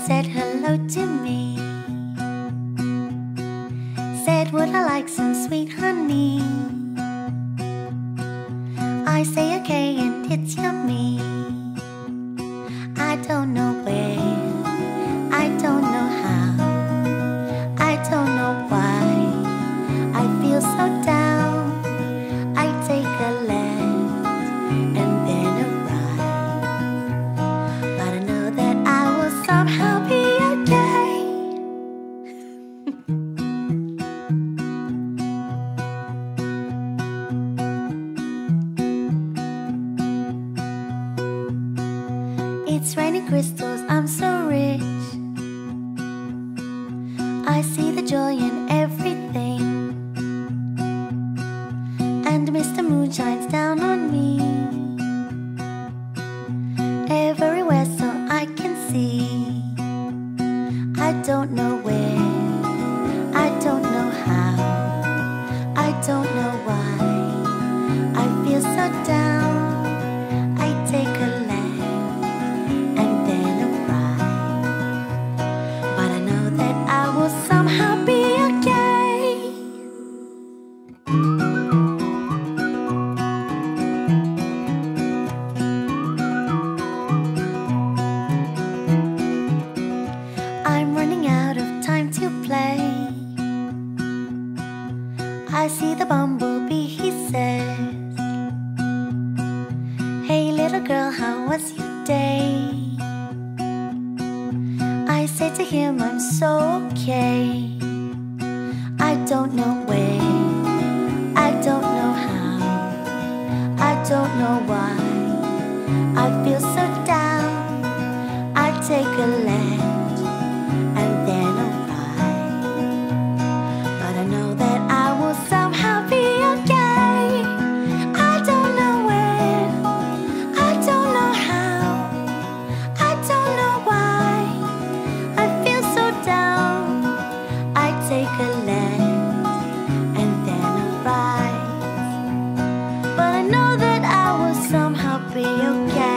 said hello to me. Said, would I like some sweet honey? I say okay and it's yummy. I don't know where, I don't know how, I don't know why I feel so down. I take a left and then a right, but I know that I will somehow be okay. It's raining crystals, I'm so rich. I see the joy in everything, and Mr. Moon shines down on me everywhere so I can see. I don't know where, I don't know how, I don't know why I feel so down. I take a left and then a right, but I know that I will somehow be okay. I'm running out of time to play. I see the bumblebee, he says, hey little girl, how was your day? I say to him, I'm so okay. I don't know where, I don't know how, I don't know why I feel so